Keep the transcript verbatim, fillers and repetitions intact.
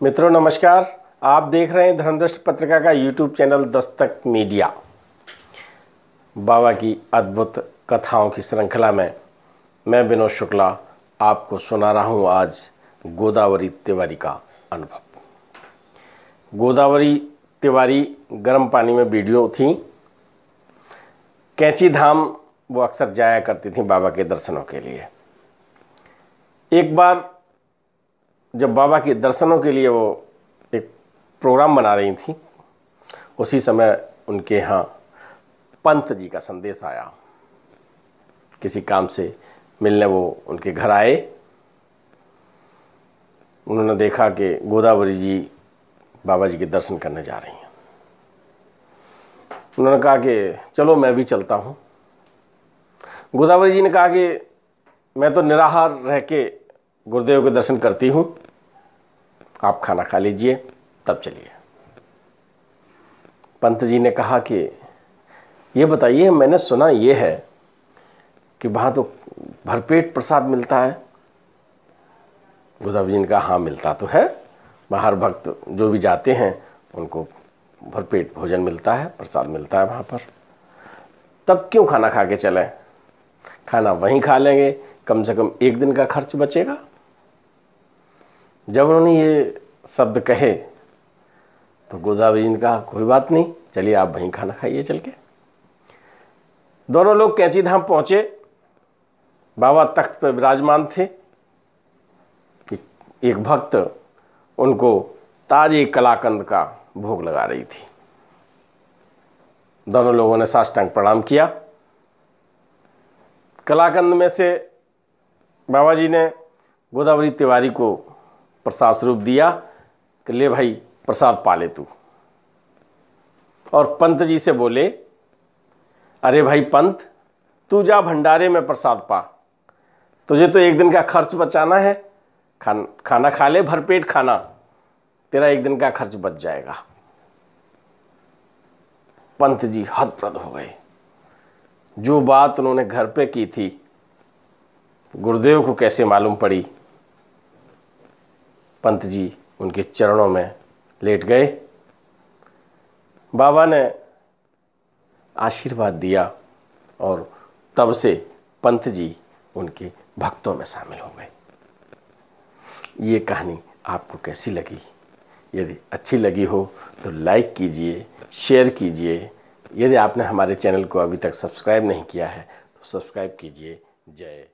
मित्रों नमस्कार। आप देख रहे हैं धर्मदृष्टि पत्रिका का यूट्यूब चैनल दस्तक मीडिया। बाबा की अद्भुत कथाओं की श्रृंखला में मैं विनोद शुक्ला आपको सुना रहा हूं आज गोदावरी तिवारी का अनुभव। गोदावरी तिवारी गर्म पानी में वीडियो थी। कैंची धाम वो अक्सर जाया करती थी बाबा के दर्शनों के लिए। एक बार जब बाबा के दर्शनों के लिए वो एक प्रोग्राम बना रही थी, उसी समय उनके यहाँ पंत जी का संदेश आया। किसी काम से मिलने वो उनके घर आए। उन्होंने देखा कि गोदावरी जी बाबा जी के दर्शन करने जा रही हैं। उन्होंने कहा कि चलो मैं भी चलता हूँ। गोदावरी जी ने कहा कि मैं तो निराहार रह के गुरुदेव के दर्शन करती हूँ, आप खाना खा लीजिए तब चलिए। पंत जी ने कहा कि ये बताइए, मैंने सुना ये है कि वहाँ तो भरपेट प्रसाद मिलता है। गोदावरी जी ने कहा हाँ मिलता तो है, बाहर भक्त जो भी जाते हैं उनको भरपेट भोजन मिलता है, प्रसाद मिलता है वहाँ पर। तब क्यों खाना खा के चलें, खाना वहीं खा लेंगे, कम से कम एक दिन का खर्च बचेगा। जब उन्होंने ये शब्द कहे तो गोदावरी जी ने कहा कोई बात नहीं, चलिए आप वहीं खाना खाइए चल के। दोनों लोग कैंची धाम पहुंचे। बाबा तख्त पर विराजमान थे। एक भक्त उनको ताजे कलाकंद का भोग लगा रही थी। दोनों लोगों ने साष्टांग प्रणाम किया। कलाकंद में से बाबा जी ने गोदावरी तिवारी को प्रसाद स्वरूप दिया कि ले भाई प्रसाद पा ले तू। और पंत जी से बोले अरे भाई पंत, तू जा भंडारे में प्रसाद पा, तुझे तो एक दिन का खर्च बचाना है। खान खाना खा ले भरपेट खाना, तेरा एक दिन का खर्च बच जाएगा। पंत जी हतप्रद हो गए। जो बात उन्होंने घर पे की थी गुरुदेव को कैसे मालूम पड़ी। पंत जी उनके चरणों में लेट गए। बाबा ने आशीर्वाद दिया और तब से पंत जी उनके भक्तों में शामिल हो गए। ये कहानी आपको कैसी लगी? यदि अच्छी लगी हो तो लाइक कीजिए, शेयर कीजिए। यदि आपने हमारे चैनल को अभी तक सब्सक्राइब नहीं किया है तो सब्सक्राइब कीजिए। जय